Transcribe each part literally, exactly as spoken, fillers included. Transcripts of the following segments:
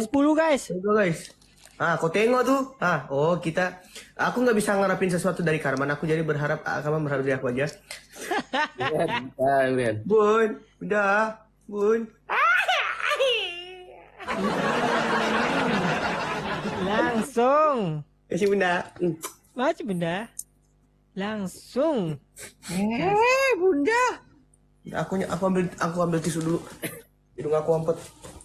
sepuluh guys. Tengok guys. Ah, kau tengok tuh. Ah, oh kita. Aku nggak bisa ngarapin sesuatu dari Karman. Aku jadi berharap, ah, Karman berharap dari aku aja. Bun, udah, Bun. Langsung. Kasih bunda. Hmm. Macam bunda. Langsung. Eh, bunda. Aku aku ambil aku ambil tisu dulu. Hidung aku ampet.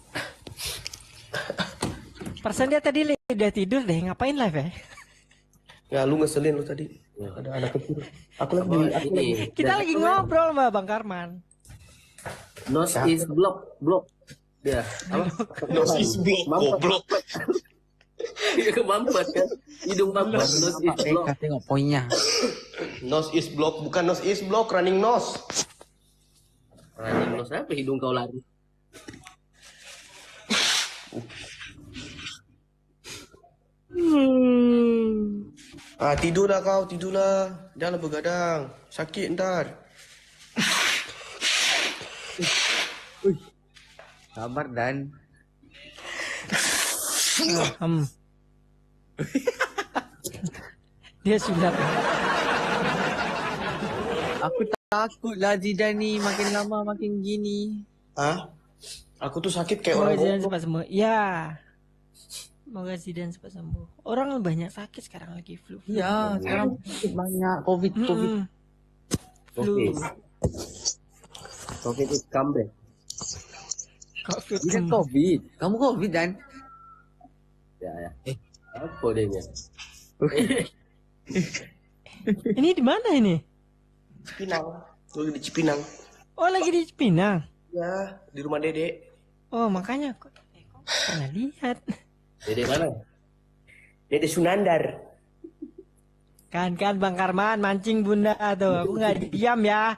Persen dia tadi udah tidur deh, ngapain live ya? Ya lu ngeselin lu tadi. Ada anak kecil. Aku lagi Apa, aku ini? lagi. Kita lagi ngobrol sama Bang Karman. Nose is block, block. Ya, apa? Nose is block, goblok. Iya mampet kan. Hidung mampet, nose is block. Tengok poinnya. Nose is block, bukan nose is block, running nose. Running nose apa hidung kau lari? Hmm. Ah, tidurlah kau, tidurlah. Jangan begadang. Sakit ntar. Sabar Dan. Hmm. Dia sunat. Aku takut lah Zidane ni makin lama makin gini. Hah? Aku tuh sakit kayak Semoga orang Zidane goblok. cepat sembuh. Ya. Semoga Zidane cepat sembuh. Orang banyak sakit sekarang lagi flu. Ya, sekarang banyak covid covid. Mm-mm. Flu. Oke. Oke, itu comeback. Covid. Dia covid. Kamu covid Dan. Ya, ya. Eh, apa dia nya? Ini di mana ini? Cipinang. Lu lagi di Cipinang. Oh, lagi di Pinang. Ya, di rumah Dede. Oh, makanya kok eh, kok pernah lihat. Dede mana? Dede Sunandar. Kan kan Bang Karman mancing bunda tuh. Aku nggak diam ya.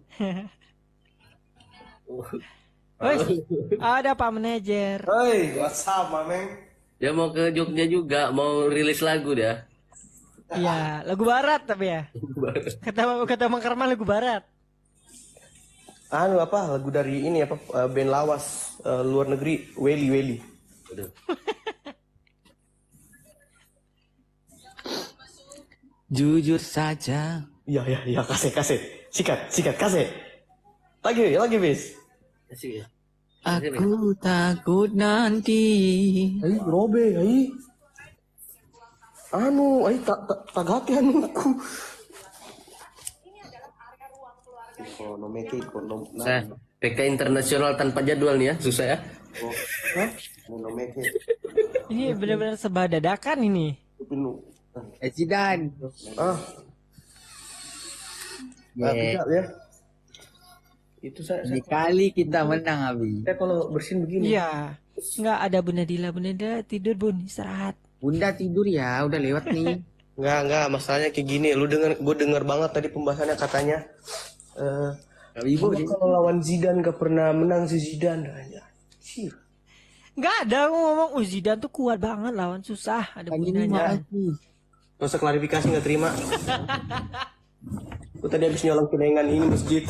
Woi, ada Pak Manajer. Hei, what's up, Mameng? Dia mau ke Jogja juga, mau rilis lagu dia. Iya, lagu barat tapi ya. Kata kata Bang Karman lagu barat. Anu apa? Lagu dari ini apa? eh, Band lawas eh, luar negeri, Welly Welly. Aduh. Jujur saja. Iya, iya, iya, kasih, kasih. Sikat, sikat, kasih. Lagi, lagi, bis. Asik ya. Aku takut nanti. Ai, robe, ai. Anu, ai tak tak tagati anu aku. Ekonomi ekonom. Saya P K internasional tanpa jadwal nih ya, susah ya. Hah? Ekonomi Ini benar-benar sebah dadakan ini. penuh. Eh Zidane. Ah, ah, Yeah. bisa ya. Itu saya, Ini saya, kali kita menang Abi. saya kalau bersin begini. Iya. Nggak ada Bunda Dila, Bunda Dila tidur Bun, istirahat. Bunda tidur ya, udah lewat nih. Enggak, enggak, masalahnya kayak gini. Lu denger, gue denger banget tadi pembahasannya katanya. Eh, Ibu Gua kalau lawan Zidane gak pernah menang si Zidane aja. Sih. Nggak ada aku ngomong, oh Zidane tuh kuat banget lawan susah. Ada ini bundanya. lagi. Gak usah klarifikasi nggak terima. Gue tadi habis nyolong kedengan ini masjid.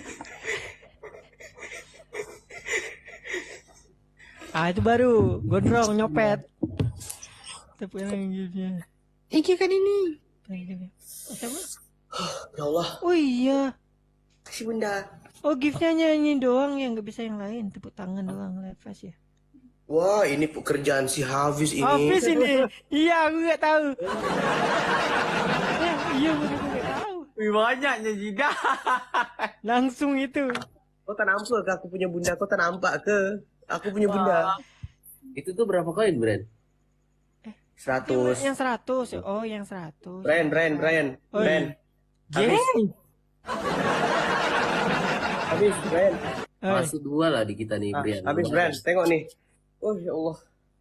Ah itu baru gondrong nyopet. Tapi yang gini. Thank you kan ini. Siapa? Ya Allah, Oh iya. kasih bunda. Oh giftnya nyanyi doang yang nggak bisa yang lain. Tepuk tangan doang live fast ya. Wah, ini pekerjaan si Hafiz ini. Hafiz ini. Iya aku nggak tahu. Ya, iya bener gue nggak tahu. Wih banyaknya Zidane. Langsung itu. Kau tak nampak ke aku punya bunda, kau tak nampak ke aku punya bunda. Itu tuh berapa koin, Bren? Seratus. Yang seratus. Oh yang seratus. Brian, Brian, Brian, Oh, Brian. Jeng. Habis, Brian. Oh, Masih dua lah di kita nih, Ah, Brian. habis, Brian. Tengok nih. Oh ya Allah.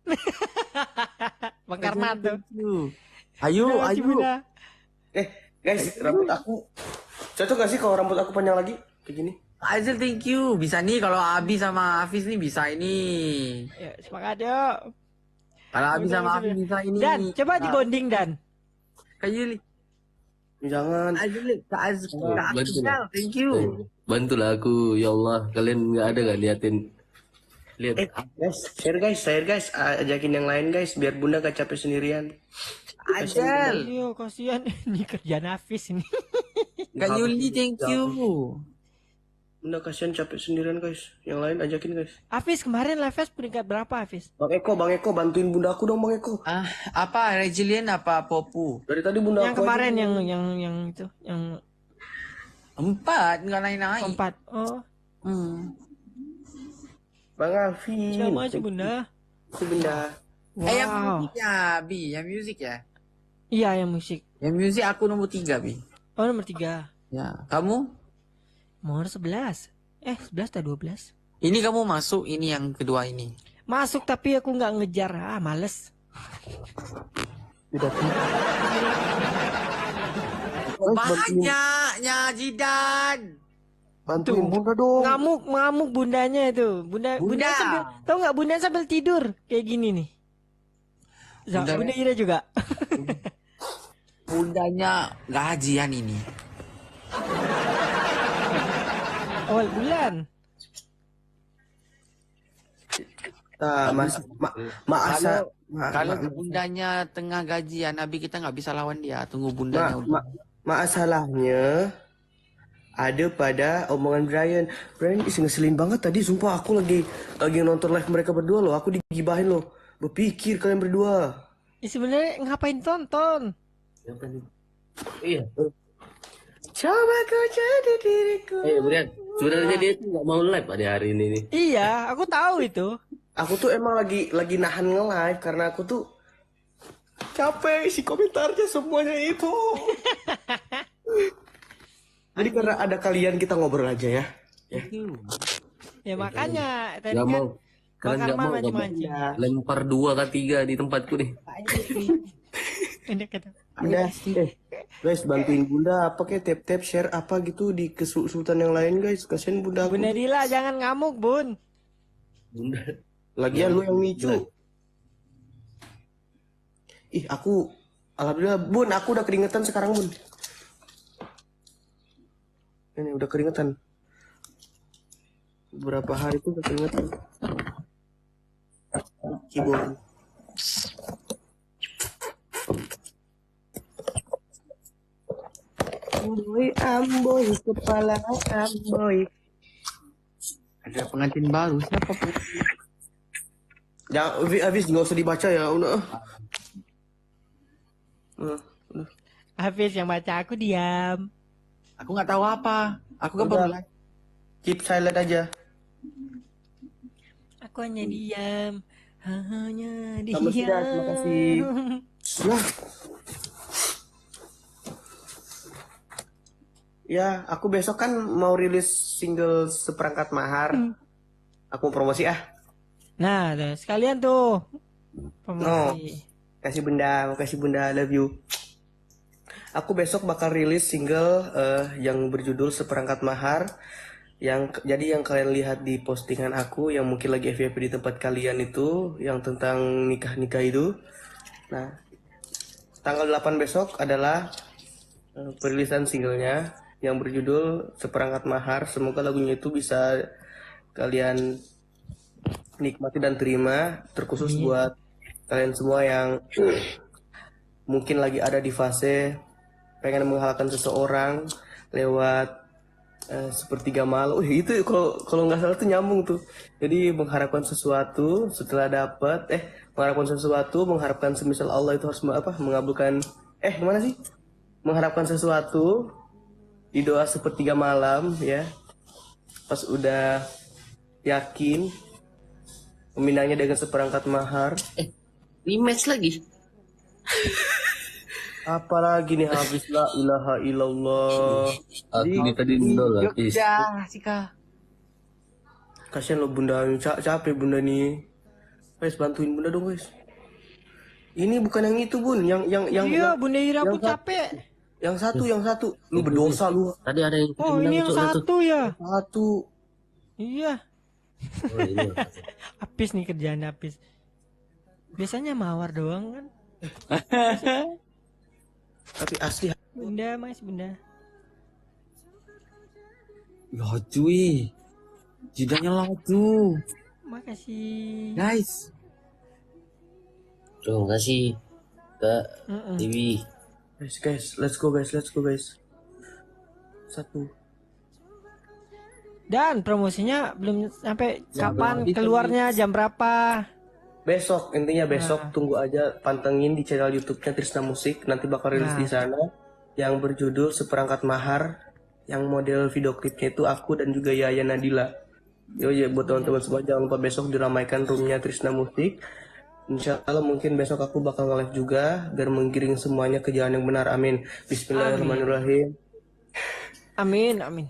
Bang Karman tuh. Ayo, Terima kasih, ayo. Bunda. Eh, guys, rambut aku cocok gak sih kalau rambut aku panjang lagi kayak gini? Aizil thank you. Bisa nih kalau Abi sama Hafiz nih bisa ini. Ya, semangat yuk. Kalau Abi sama Hafiz bisa ini. Dan coba dibonding Dan. Kayu li. Jangan. Aizil, Kak Aizil, Kak Bantu Aizil, lah. thank you. Eh, Bantulah aku, ya Allah. Kalian nggak ada nggak liatin Lihat. Eh, guys, share guys, share guys, A- ajakin yang lain guys, biar bunda gak capek sendirian. Ajal. Iya, kasihan. Ini kerjaan Hafiz ini. Kak Yuli, thank you. Bunda kasihan capek sendirian guys, yang lain ajakin guys. Hafiz kemarin live fest peringkat berapa Hafiz? Bang Eko, Bang Eko, bantuin bunda aku dong Bang Eko. Ah, apa Resilient apa Popu? Dari tadi bunda Yang aku kemarin aja. yang yang yang itu, yang Empat, nggak naik-naik. keempat. Oh, Hmm. Bang Alfi. sama aja bunda. Itu bunda. Eh, yang Wow. musik ya, Bi. Yang musik ya. Iya, yang musik. Yang musik aku nomor tiga, Bi. Oh, nomor tiga. Ya, kamu? Nomor sebelas. Eh, sebelas atau dua belas? Ini kamu masuk, ini yang kedua ini. Masuk tapi aku nggak ngejar. Ah, males. Banyaknya Jidan. Bantuin bunda dong. Ngamuk, ngamuk bundanya itu. Bunda, bunda, Bunda. sambil, tau nggak bunda sambil tidur kayak gini nih. Za- Bunda- Bunda Ira juga. Bundanya gajian ini. Awal bulan. Nah, mas, ma, maasa, ma, Kalau ma, bundanya tengah gajian, Nabi kita nggak bisa lawan dia. Tunggu ma, bundanya ma, udah. masalahnya ada pada omongan Brian. Brian is ngeselin banget tadi, sumpah aku lagi lagi nonton live mereka berdua loh, aku digibahin loh. Berpikir kalian berdua. Ya, sebenarnya ngapain tonton? Siapa nih? Iya. Coba kau jadi diriku. Eh, Brian, sebenarnya dia tuh nggak mau live pada hari ini nih. Iya, aku tahu itu. Aku tuh emang lagi lagi nahan nge-live karena aku tuh capek isi komentarnya semuanya itu. Jadi karena ada kalian kita ngobrol aja ya. Ya. Ya makanya tadi Nggak kan mau. Kalian bakar nggak mau, mama nggak mau. mancing. Lempar dua ke tiga di tempatku nih. Ini kata. Udah, eh, guys bantuin bunda apa kayak tap tap share apa gitu di kesultan yang lain guys. Kasian bunda aku. Bunda Dila jangan ngamuk bun. Bunda. Lagian lu yang micu. Ih aku, alhamdulillah bun aku udah keringetan sekarang bun. Ini udah keringetan. Beberapa hari tuh udah keringetan. Keyboard. Amboy, amboy, kepala amboy. Ada pengantin baru. Siapa pengantin? Jangan, habis nggak usah dibaca ya, udah. Uh, udah. Hafiz yang baca aku diam. Aku nggak tahu apa. Aku kan Udah. baru live. Keep silent aja. Aku hanya diam. Hanya diam. Kamu sudah, terima kasih. Ya. Ya, aku besok kan mau rilis single Seperangkat Mahar. Aku mau promosi ah. Nah, tuh, sekalian tuh. Promosi. Kasih bunda, mau kasih bunda, love you. Aku besok bakal rilis single eh, yang berjudul Seperangkat Mahar. Yang jadi yang kalian lihat di postingan aku yang mungkin lagi F Y P di tempat kalian itu yang tentang nikah-nikah itu. Nah, tanggal delapan besok adalah eh, perilisan singlenya yang berjudul Seperangkat Mahar. Semoga lagunya itu bisa kalian nikmati dan terima, terkhusus buat kalian semua yang mungkin lagi ada di fase pengen menghalalkan seseorang lewat eh, sepertiga malam. Uh, itu kalau kalau nggak salah tuh nyambung tuh. Jadi mengharapkan sesuatu setelah dapat eh mengharapkan sesuatu, mengharapkan semisal Allah itu harus apa? Mengabulkan eh gimana sih? Mengharapkan sesuatu di doa sepertiga malam ya. Pas udah yakin meminangnya dengan seperangkat mahar. Eh, rematch lagi. Apalagi nih habis la ilaha illallah. Aku ini tadi nol habis. Ya, Sika. Kasian lo bunda, Ca- capek bunda nih. Guys bantuin bunda dong guys. Ini bukan yang itu bun, yang yang yang Iya, yang, Bunda Ira yang pun sa- capek. yang satu yang satu. Lu berdosa lu. Tadi ada yang Oh, ini yang menang, Cok, satu ya. Satu. Iya. Oh, ini. Apis nih kerjaan Apis. Biasanya mawar doang kan. Tapi asli Bunda, mas, bunda. Ya cuy. Jidannya laju. Makasih. Guys. Terima kasih Kak Mm-mm. Dewi. Guys, guys, let's go guys, let's go guys. Satu. Dan promosinya belum sampai Ya, kapan belum habis, keluarnya, jam berapa? Besok, intinya besok Nah. tunggu aja, pantengin di channel YouTube-nya Trisna Musik, nanti bakal rilis Nah. di sana. Yang berjudul Seperangkat Mahar, yang model video klipnya itu aku dan juga Yaya Nadila. Yo ya buat teman-teman semua jangan lupa besok diramaikan roomnya Trisna Musik. Insya Allah mungkin besok aku bakal nge-live juga biar menggiring semuanya ke jalan yang benar. Amin. Bismillahirrahmanirrahim. Amin, amin.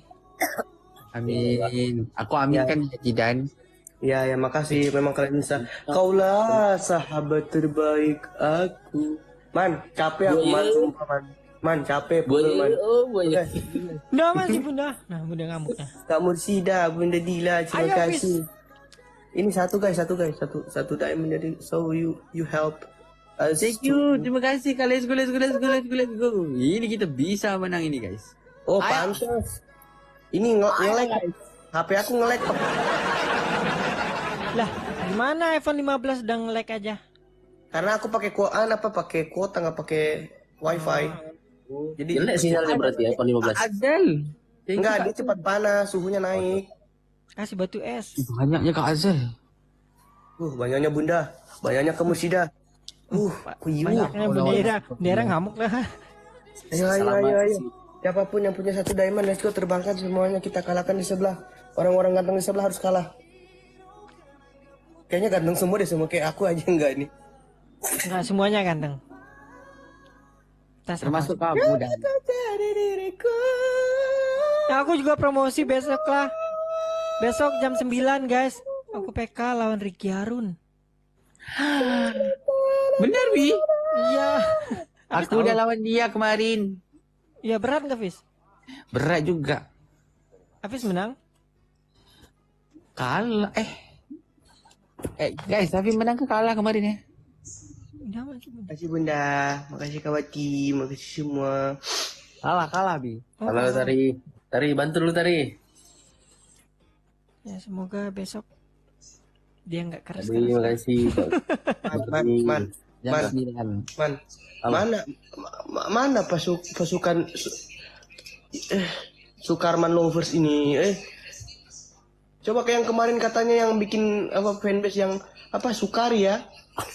Amin. Aku aminkan ya Jidan. Ya, ya makasih. Memang kalian bisa. Kaulah sahabat terbaik aku. Man, capek aku man, sumpah man. Man, capek pukul man. Boleh, oh boleh. Oke. Nah, masih bunda. Nah, bunda ngamuk nah. Kak Mursida, Bunda Dila, terima Ayo, kasih. Ini satu guys, satu guys, satu satu diamond jadi so you you help us. Thank you. Terima kasih kalian. Let's go, let's go, let's go, let's go, let's go. Ini kita bisa menang ini guys. Oh, pantas. Ini nge ngelek. H P aku ngelek. Lah, gimana iPhone lima belas udah nge-lag aja? Karena aku pakai kuota apa pakai kuota nggak pakai wifi. Jadi Jelek sinyalnya berarti iPhone lima belas. Adel. enggak dia cepat panas, suhunya naik. Kasih batu es. Banyaknya Kak Azel. Uh, banyaknya Bunda, banyaknya kamu Sida. Uh, kuyu. Banyaknya bendera, bendera ngamuk lah. Ayo, ayo, ayo, ayo. Siapapun yang punya satu diamond, let's go terbangkan semuanya kita kalahkan di sebelah. Orang-orang ganteng di sebelah harus kalah. Kayaknya ganteng semua deh, semua kayak aku aja enggak nih. Enggak semuanya ganteng. Tas Termasuk kamu dan. Nah, aku juga promosi besok lah. Besok jam sembilan guys. Aku P K lawan Ricky Harun. Bener Wi. Iya. Aku udah lawan dia kemarin. Iya berat nggak Fis? Berat juga. Hafiz menang? Kalah. Eh. Eh guys, tapi menang ke kalah kemarin ya? Udah masih menang. Makasih Bunda, makasih Kawati, makasih semua. Kalah, kalah Bi. Oh, Halo Tari. Tari bantu lu Tari. ya semoga besok dia nggak keras Terima keras. kasih. Man, man, man, Jam Man. sembilan. man. mana, ma- mana pasuk, pasukan su- eh, Sukarman Lovers ini? Eh, coba kayak yang kemarin katanya yang bikin apa fanbase yang apa Sukari ya?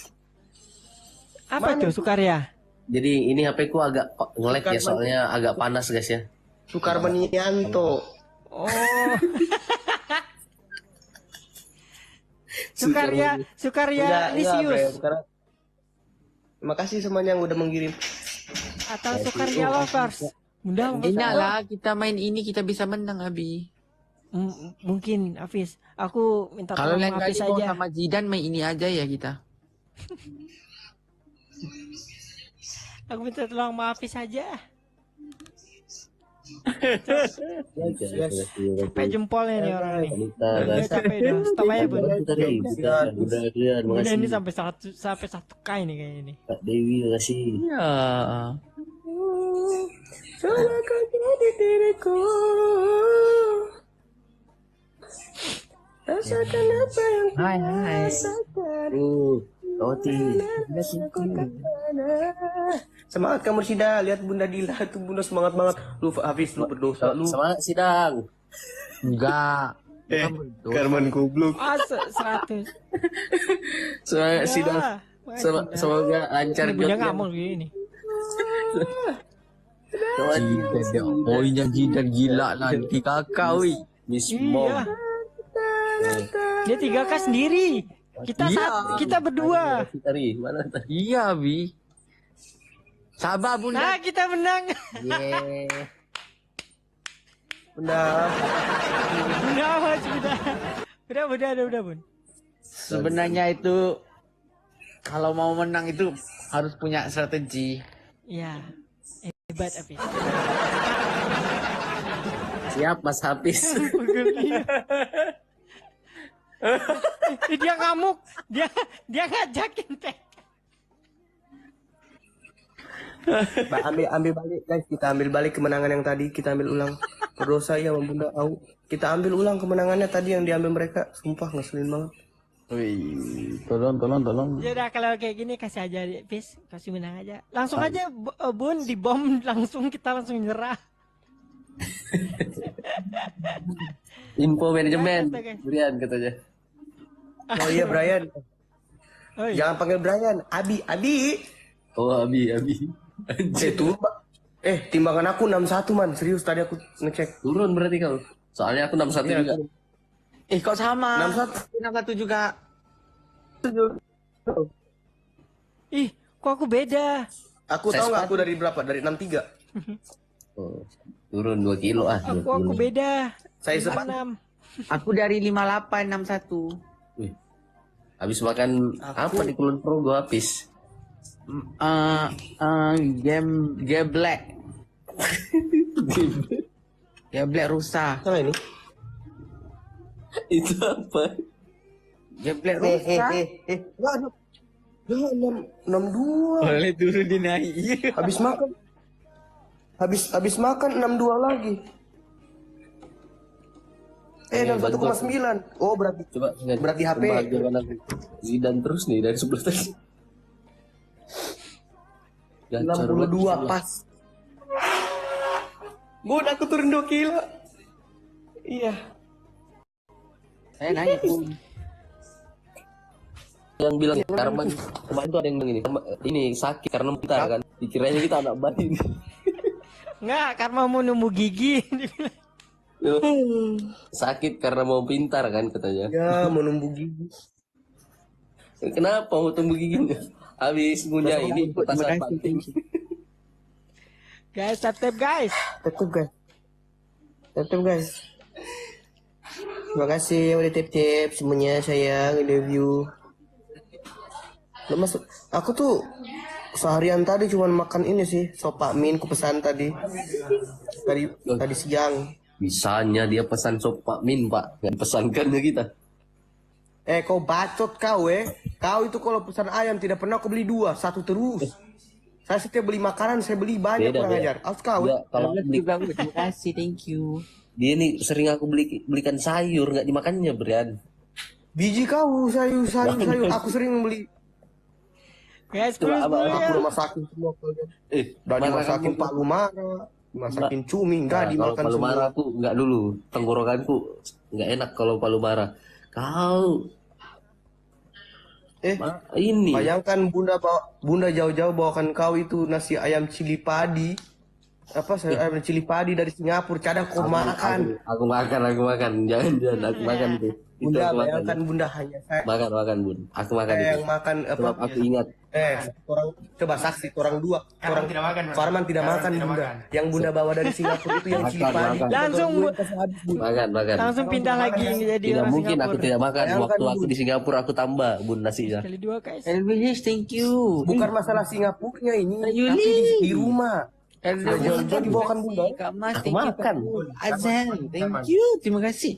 Apa Mana? tuh Sukarya? Jadi ini H P ku agak nge-lag ya Bukan, soalnya agak panas guys ya. Sukarman Yanto. Oh. Sukarya, Sukarya Enggak, enggak, Lisius Bre, karena terima kasih semuanya yang udah mengirim. atau Sukarya Lovers. Bunda mau Enak lah kita main ini kita bisa menang Abi. M- mungkin Hafiz. Aku minta Kalau tolong lain kali Hafiz mau aja. sama Jidan main ini aja ya kita. Aku minta tolong sama Hafiz aja. Capek jempolnya nih orang nih. Wanita, Udah guys. capek dah. Stop aja bun. Tari, Bunda, Bunda, Adrian, Bunda ini makasih. sampai satu sampai satu k ini kayaknya nih. Kak Dewi, makasih. Ya. Coba kau jadi diriku. Rasakan apa yang Hai hai. rasakan. Uh, Kawati. Semangat kamu Sida, lihat Bunda Dila tuh Bunda semangat banget. Lu Hafiz lu berdosa lu. Semangat sidang. Enggak. Eh, Bukan berdosa. Karman goblok. Ah, se- seratus. Semangat sidang. Ya, makasih, Sem- Bunda. Semoga lancar Ini Bunda jobnya. ngamuk gini. Kawati. Jidan dia. Poinnya Jidan gila nanti kakak woi. Miss Mom. Iya. Dia tiga k sendiri. Kita Iya. sat- kita berdua. Tari, mana Tari? Iya Bi. Sabar Nah, Bunda. kita menang. Yeah. Bunda. Bunda awas Bunda. Udah, udah, udah, udah, Bun. Sebenarnya itu kalau mau menang itu harus punya strategi. Iya. Hebat Hafiz. Siap Mas Hafiz. Pukul dia. Eh, dia ngamuk. Dia dia ngajakin teh. Ba- ambil ambil balik guys, kita ambil balik kemenangan yang tadi, kita ambil ulang. Berdosa ya sama Bunda au. Kita ambil ulang kemenangannya tadi yang diambil mereka. Sumpah ngeselin banget. Wih, tolong, tolong, tolong. Ya udah kalau kayak gini kasih aja, Pis. Kasih menang aja. Langsung aja, Bu- eh, Bun, dibom langsung kita langsung nyerah. Info manajemen. Oke, oke. Brian katanya. Oh iya Brian. Oh, iya. Jangan panggil Brian. Abi, Abi. Oh, Abi, Abi. Eh, tuh, eh timbangan aku enam satu man. Serius tadi aku ngecek. Turun berarti kau. Soalnya aku enam satu Iya, juga. aku- Eh, kok sama? enam satu. enam satu juga. Ih, kok aku beda? Aku Saya tahu nggak aku sepatu. dari berapa? Dari enam tiga. Oh, turun dua kilo ah. dua Aku aku kilo. beda. Saya sempat. enam. Aku dari lima delapan enam satu. Wih. Habis makan Aku- apa di Kulon Progo habis? Eh, eh, game geblek. Geblek rusak. Sama ini. Itu apa? Geblek Eh, eh, rusak. eh, eh. Nggak, enam. Ya, enam, enam dua. Boleh turun dinaik. Habis makan. Habis habis makan enam dua lagi. Eh, enam satu koma sembilan. Oh, berarti Coba lihat. Berarti H P. Kebahagiaan aku. Zidane terus nih dari sebelah tadi. enam puluh dua pas. Bun, aku turun dua kilo. Iya. Saya naik pun. Yang bilang karma kemarin tuh ada yang bilang ini karma- ini sakit karena kita kan dikiranya kita anak bayi. Enggak, karena mau numbuh gigi. Sakit karena mau pintar kan katanya. Ya, mau numbuh gigi. Kenapa mau tumbuh giginya? Habis ngunyah ini Terima petasan kasih, panting. thank you. Guys, tap-tap guys. Tetep guys. Tetep guys. Terima kasih yang udah tip-tip semuanya sayang, I love you. Lo masuk, aku tuh seharian tadi cuman makan ini sih, sop pak min ku pesan tadi. Tadi tadi siang. Bisanya dia pesan sop Pak Min Pak, nggak pesankannya kita. Eh kau bacot kau eh. Kau itu kalau pesan ayam tidak pernah kau beli dua, satu terus. Saya setiap beli makanan saya beli banyak Beda, kurang beda. ajar. Awas kau. Dia kalau beli, Terima kasih, thank you. dia nih sering aku beli belikan sayur nggak dimakannya Brian. Biji kau sayur sayur sayur. Aku sering beli. Guys, Coba, please abang, boleh Aku ya. udah masakin semua kalian. Eh, Udah marah dimasakin kamu. Pak Lumara, dimasakin cumi, enggak Nah, kalau dimakan palu semua. marah aku nggak dulu, tenggorokanku nggak enak kalau palu marah. Kau Eh, Ma- ini bayangkan bunda bawa, bunda jauh-jauh bawakan kau itu nasi ayam cili padi. Apa sayur ayam cili padi dari Singapura, cadang kau makan. Aku, aku makan, aku makan, jangan jangan aku makan tuh. Itu Bunda aku makan. bayangkan bunda hanya saya, Makan makan bun, aku makan saya itu. yang makan apa? Sebab aku ingat Eh, orang coba saksi, orang dua, orang tidak makan, Bang. Farman tidak Farman makan tidak bunda. makan. Yang bunda bawa dari Singapura itu yang cili Makan, padi. makan. Langsung, Gue Bu. kasih habis, Bun. makan makan. Langsung pindah lagi jadi Tidak orang mungkin aku Singapura. tidak makan. Bayangkan, Waktu aku Bun. di Singapura aku tambah bun nasinya. Kali dua guys. L B H, thank you. Bukan masalah Singapurnya ini, Yuli. tapi di, di rumah. L B H, Jauh-jauh dibawakan bunda. Kak Mas, Aku thank you. makan. Azan, thank you. Terima kasih.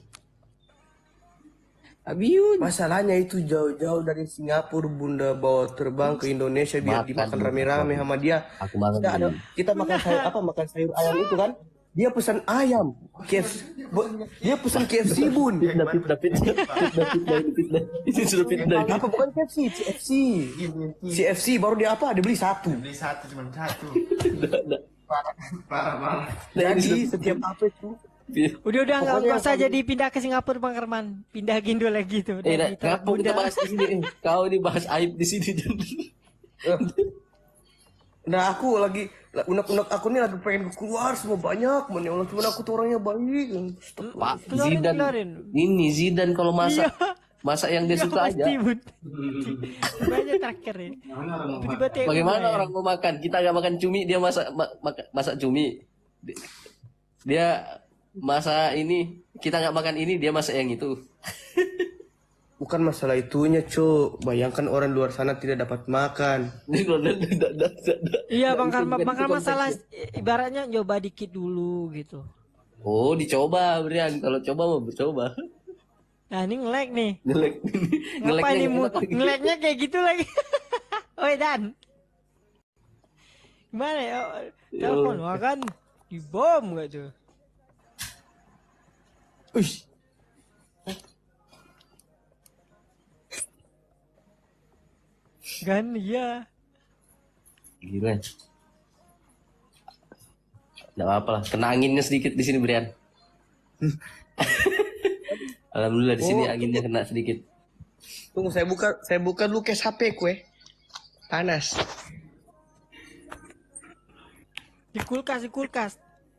Abiun. Masalahnya itu jauh-jauh dari Singapura bunda bawa terbang ke Indonesia biar Makan, dimakan Bun. rame-rame sama dia. Aku makan. Kita ada Bun. kita makan sayur apa makan sayur ayam itu kan? Dia pesan ayam, K F C, Bu- dia pesan K F C bun. Fitnah, fitnah, fitnah, fitnah, fitnah, ini fitnah. Ini sudah fitnah. Apa bukan K F C, C F C. C F C baru dia apa? Dia beli satu. Beli satu cuma satu. Nggak, nggak. Parah parah. Jadi setiap apa itu? Udah udah nggak Pokoknya nggak usah kalau- jadi pindah ke Singapura Bang Herman. Pindah Gindo lagi tuh. Eh, Dari nah, kenapa Bunda. kita bahas di sini? Eh, Kau ini bahas aib di sini. Nah aku lagi unek-unek aku nih lagi pengen keluar semua banyak, man ya Allah cuman aku tuh orangnya baik. Pak Keluarin, Zidan, keluarin. ini Zidan kalau masak, masak yang dia Iya, suka aja. pasti, Bun. Banyak terakhir ya. Tiba-tiba T U Bagaimana ya. orang mau makan? Kita nggak makan cumi, dia masak ma- maka- masak cumi. Di- Dia masak ini, kita nggak makan ini, dia masak yang itu. Bukan masalah itunya, Cuk. Bayangkan orang luar sana tidak dapat makan. Ini kalau dah- dah- dah- dah- dah. Iya Bang Nggak bisa Herman, bukan Bang itu Herman salah konteksnya. ibaratnya nyoba dikit dulu gitu. Oh, dicoba, Brian. Kalau coba mau bercoba. Nah ini ngelek nih. Ngelek, Ngapain ngeleknya nih nggak mu- enak lagi. ngeleknya kayak gitu lagi. Oi Dan. Gimana ya? Telepon wah kan dibom gak tuh? Uish. Kan iya. Gila. Nggak apa-apa lah. Kena anginnya sedikit di sini, Brian. Alhamdulillah di sini Oh, anginnya kena sedikit. Tunggu saya buka saya buka dulu case H P kue. Panas. Di kulkas, di kulkas.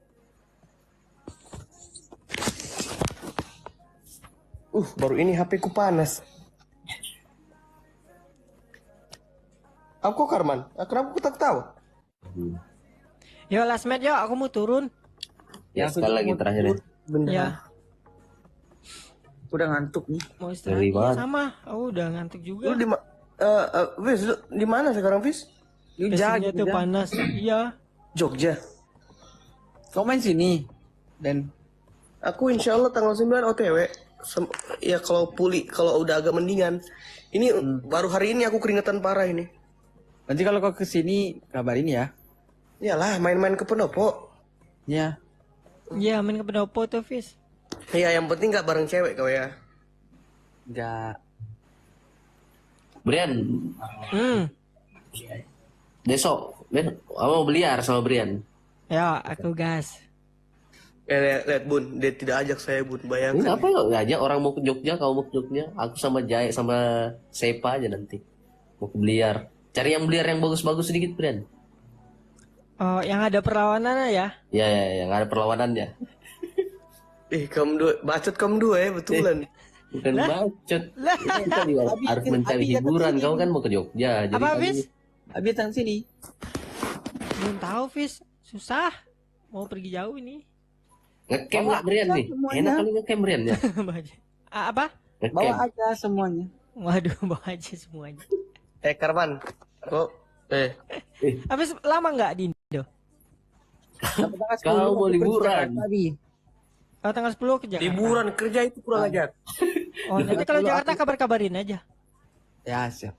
Uh, baru ini H P ku panas. Aku Karman, Ah, kenapa aku tak tahu? Hmm. Yo last match yo, aku mau turun. Ya, aku sekali juga lagi mau terakhir ya. Benda. Ya, Udah ngantuk nih. mau istirahat. Ngeri Iya, banget. sama. Aku udah ngantuk Lu juga. di ma- eh eh, Fis, lu di mana sekarang, Fis? Lu Casingnya jago tuh ya. panas. Iya. Jogja. Kau main sini. Dan Aku insya Allah tanggal sembilan O T W. Sem- ya kalau pulih, kalau udah agak mendingan. Ini baru hari ini aku keringetan parah ini. nanti kalau kau kesini kabarin ya. Iyalah, main-main ke Pendopo. Ya. Iya, main ke pendopo tuh, Fis. Iya, yang penting nggak bareng cewek kau ya. Enggak. Brian, Hmm. besok, besok kamu mau beliar sama Brian. Ya, aku gas. Eh, lihat, lihat Bun, dia tidak ajak saya Bun, Ini bayangkan. apa ya? Ngajak orang mau ke Jogja, kamu mau ke Jogja. Aku sama Jaya sama Sepa aja nanti. Mau ke beliar. Cari yang beliar yang bagus-bagus sedikit, Brian. Oh, yang ada perlawanan ya? Ya, ya, yang ada perlawanannya. Eh, kamu dua, bacot kamu dua ya, betulan. Bukan bacot. Lah. Kita juga harus mencari Abi datang hiburan. sini. Kamu kan mau ke Jogja. Jadi Apa, kami- Fis? Abi datang sini. Belum tahu, Fis. Susah. Mau pergi jauh ini. Ngecamp Bawa nggak Brian aja nih? semuanya. Enak kali ngecamp Brian ya. Ah, apa? Ngecamp. Bawa aja semuanya. Waduh, bawa aja semuanya. Eh, Karman, kok eh Habis lama nggak di Indo? Sampai tanggal Kau sepuluh mau aku liburan. kerja, Abi. Oh, tanggal sepuluh ke Jakarta. liburan kerja itu kurang ajar. Oh, nanti kalau Jakarta kabar-kabarin aja. Ya, siap.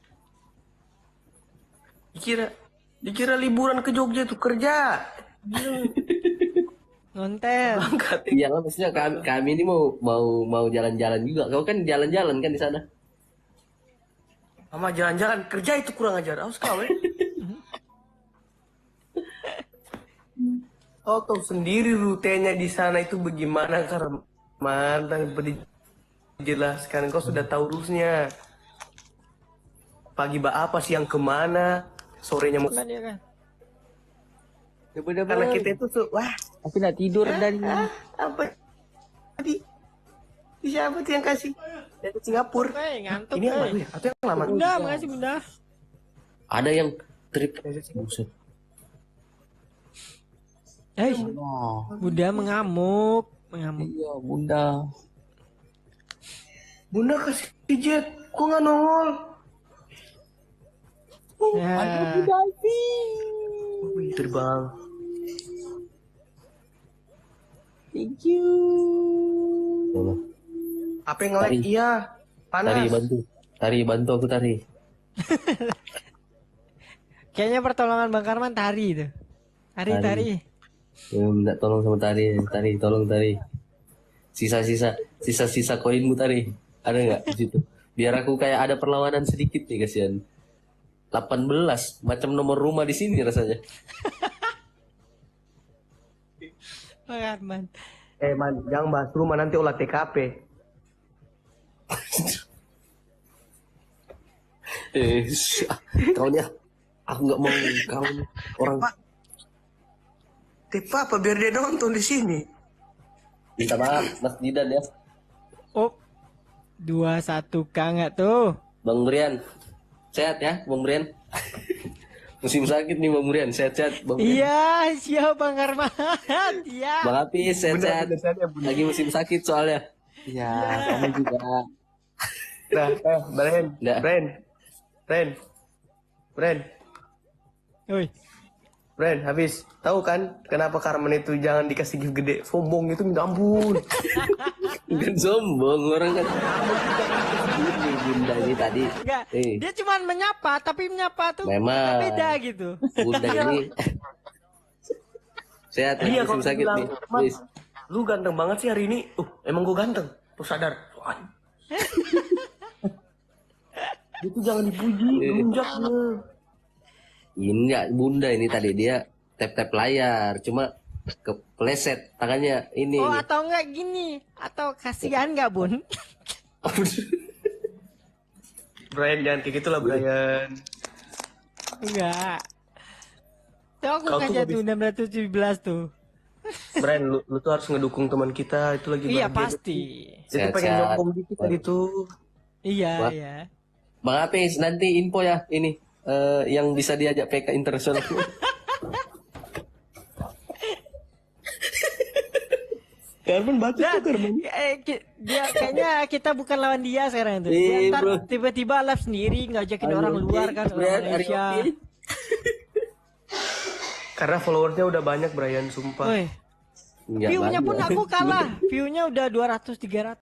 Dikira dikira liburan ke Jogja itu kerja. Ngonten. Angkat. Iya lah, maksudnya kami, kami ini mau mau mau jalan-jalan juga. Kau kan jalan-jalan kan di sana. Sama jalan-jalan kerja itu kurang ajar. Awas kau eh. Kau tahu sendiri rutenya di sana itu bagaimana Karman, dan dijelaskan. Kau sudah tahu rusnya. Pagi ba apa, siang kemana, sorenya mau. Kan dia kan. Ya bener Karena kita itu tuh, wah, Aku udah tidur dari ah, apa tadi? Siapa tuh yang kasih? Dari Singapura. Eh, ngantuk. Ini yang eh. baru ya? Atau yang lama? Bunda, makasih Bunda. Ada yang trip. Buset. Eh, Oh, Bunda mengamuk, mengamuk. iya bunda. Bunda kasih jet, kok nggak nongol? Ya. Wih, terbang. Thank you. Tolong. Apa yang nge-lag? Tari. Iya, panas. Tari bantu. Tari bantu aku tari. Kayaknya pertolongan Bang Karman tari itu. Tari, Tari. tari. Ya, minta tolong sama tari, tari, tolong tari. Sisa-sisa, sisa-sisa koinmu tari. Ada nggak di situ? Biar aku kayak ada perlawanan sedikit nih kasihan. delapan belas macam nomor rumah di sini rasanya. Bang Karman. Eh, man, jangan bahas rumah nanti olah T K P. Eh, sh- ah, kau nih, ah. Aku nggak mau kau nih, orang Tipe apa biar dia nonton di sini? minta maaf Mas Didan ya. Oh. Dua satu K nggak tuh? Bang Brian, sehat ya Bang Brian. Musim sakit nih Bang Brian, sehat-sehat Bang Brian. Iya, siap Bang Karman. Iya. Bang Hafiz, sehat-sehat. Bener, bener, sehat ya, bener. Lagi musim sakit soalnya. Ya, kamu juga. Nah, eh, Bren, Nggak. Bren, Bren, Bren, Woi. Bren, habis tahu kan kenapa Karman itu jangan dikasih gift gede? Sombong itu minta ampun. Bukan sombong orang kan. Ini Bunda ini tadi. Enggak, Eh, dia cuma menyapa, tapi menyapa tuh Memang. beda gitu. Bunda ini sehat lagi Iya, musim kalau sakit bilang, nih. "Mas, Please. lu ganteng banget sih hari ini. Uh, emang gue ganteng. Tuh sadar. Wah, Itu jangan dipuji, lunjaknya. Ini nggak bunda ini tadi dia tap tap layar, cuma kepleset tangannya ini. Oh atau enggak gini, atau kasihan nggak bun? Brian jangan kayak gitulah Brian. Enggak. Tuh aku Kau tuh kaca habis- tuh enam ratus tujuh belas tuh. Brian, lu, lu tuh harus ngedukung teman kita itu lagi Iya bahagia. pasti. Jadi pengen Sehat-sehat. nyokong dikit tadi tuh. Iya Wah. iya. Bang Apis, nanti info ya ini eh, yang bisa diajak P K internasional. Karmen baca Dan, tuh Karmen. eh, ki- dia kayaknya kita bukan lawan dia sekarang tuh. Iya, Dia ntar bro. tiba-tiba live sendiri ngajakin orang luar kan, orang Brian, are you Malaysia. okay? Karena followersnya udah banyak Brian, sumpah. Woi, Nggak view-nya pun banyak. aku kalah. View-nya udah dua ratus tiga ratus.